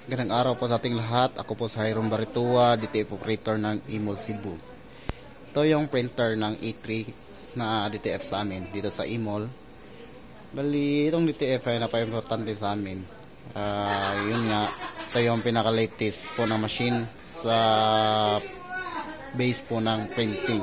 Ganang araw po sa ating lahat. Ako po si Hiram Baritua, DTF operator ng Imol Cebu. Ito yung printer ng E3 na DTF sa amin dito sa Imol. Bali, itong DTF ay napaka-importante sa amin. Yun nga, ito yung pinaka-latest po na machine sa base po ng printing.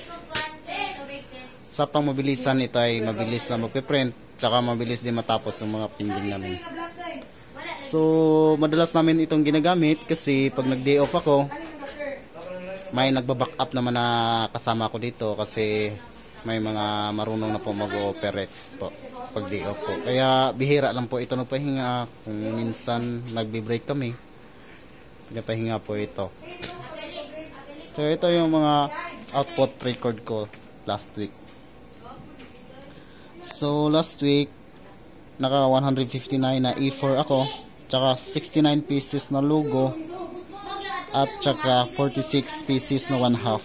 Sa pangmabilisan, ito ay mabilis na magpiprint, tsaka mabilis din matapos yung mga pinding namin. So, madalas namin itong ginagamit kasi pag nag-day off ako, may nagbaback up naman na kasama ko dito kasi may mga marunong na po mag-ooperate po pag day off po. Kaya bihira lang po ito nagpahinga. Kung minsan nagbe-break kami, nagpahinga po ito. So, ito yung mga output record ko last week. So, last week, naka 159 na E4 ako. Tsaka 69 pieces na logo at tsaka 46 pieces na 1/2.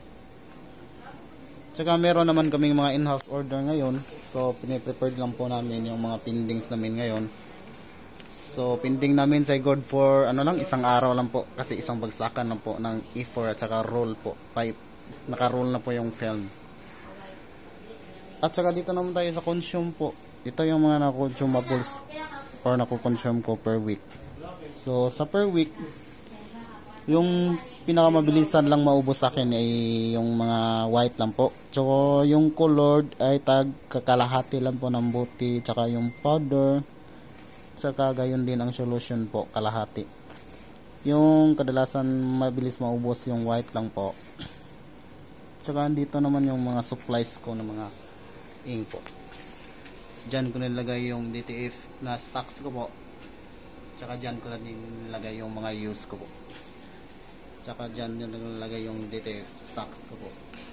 Tsaka meron naman kaming mga in-house order ngayon, so piniprepared lang po namin yung mga pindings namin ngayon. So pinding namin say good for isang araw lang po kasi isang bagsakan lang po ng E4 at tsaka roll po, pipe. Naka-roll na po yung film. At tsaka dito naman tayo sa consume po. Ito yung mga na-consumables or nakukonsume ko per week. So sa per week, yung pinakamabilisan lang maubos sa akin ay yung mga white lang po. So yung colored ay kakalahati lang po ng buti, tsaka yung powder, tsaka gayon din ang solution po, kalahati. Yung kadalasan mabilis maubos yung white lang po. Tsaka dito naman yung mga supplies ko ng mga ink po. Diyan ko nilagay yung DTF na stocks ko po. Tsaka dyan ko lang nilagay yung mga use ko po. Tsaka dyan nilagay yung DTF stocks ko po.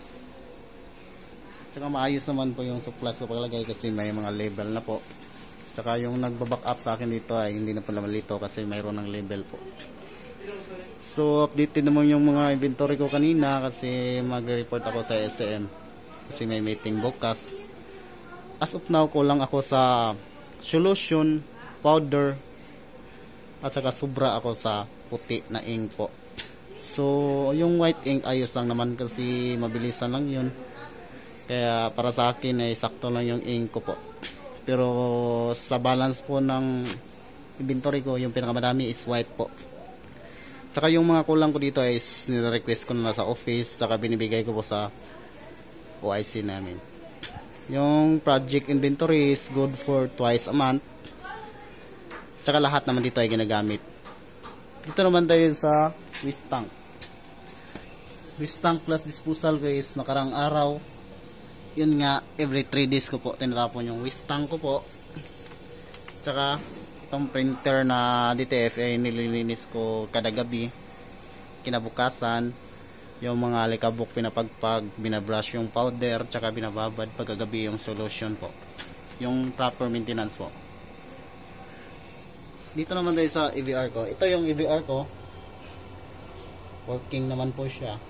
Tsaka maayos naman po yung supplies ko paglagay kasi may mga label na po. Tsaka yung nagbaback up sa akin dito ay hindi na po namalito kasi mayroon ng label po. So updated naman yung mga inventory ko kanina kasi magre-report ako sa SM kasi may meeting bukas. As of now, kulang ako sa solution, powder, at saka sobra ako sa puti na ink po. So, yung white ink ayos lang naman kasi mabilisan lang yun. Kaya para sa akin ay sakto lang yung ink ko po. Pero sa balance po ng inventory ko, yung pinakamadami is white po. Tsaka yung mga kulang ko dito is nire-request ko na sa office, saka binibigay ko po sa OIC namin. Yung project inventory is good for twice a month. Tsaka lahat naman dito ay ginagamit. Dito naman tayo sa waste tank. Waste tank plus disposal ko is nakarang araw. Yun nga, every 3 days ko po tinatapon yung waste tank ko po. Tsaka itong printer na DTF ay nililinis ko kada gabi. Kinabukasan, yung mga alikabok pinapagpag, binabrush yung powder, tsaka binababad pagkagabi yung solution po. Yung proper maintenance po. Dito naman tayo sa EVR ko. Ito yung EVR ko. Working naman po siya.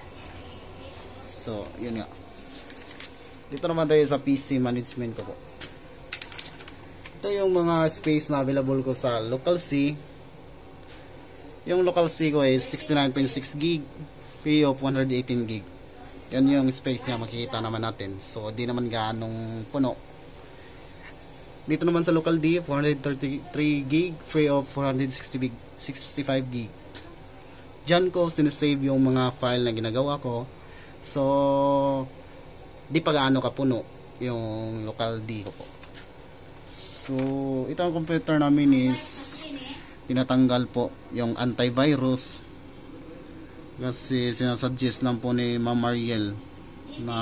So, yun nga. Dito naman tayo sa PC management ko po. Ito yung mga space na available ko sa local C. Yung local C ko is 69.6 gig. Free of 118 gig. Yan yung space niya, makikita naman natin. So, di naman gaanong puno. Dito naman sa local D, 433 gig, free of 465 gig. Diyan ko sinesave yung mga file na ginagawa ko. So, di pa gaano kapuno yung local D ko po. So, ito ang computer namin is tinatanggal po yung antivirus. Kasi sinasuggest lang po ni Ma'am Mariel na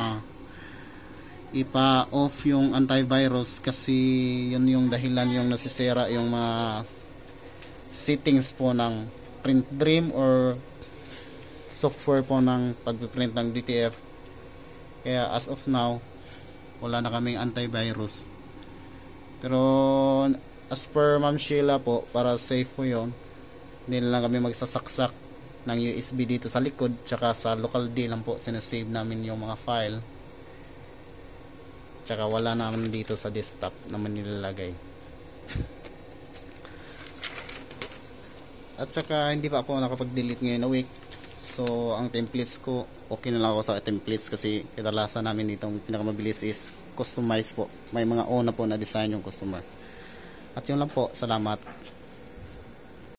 ipa-off yung antivirus kasi yun yung dahilan yung nasisira yung mga settings po ng Print Dream or software po ng pag-print ng DTF. Kaya as of now, wala na kaming antivirus. Pero as per Ma'am Sheila po, para safe po yun, hindi lang kami magsasaksak ng USB dito sa likod, tsaka sa local D lang po sinasave namin yung mga file. Tsaka wala naman dito sa desktop naman nilalagay. At saka hindi pa ako nakapag-delete ngayon na week. So ang templates ko, okay na lang ako sa templates kasi kadalasan namin dito ang pinakamabilis is customize po. May mga una po na design yung customer. At yun lang po, salamat.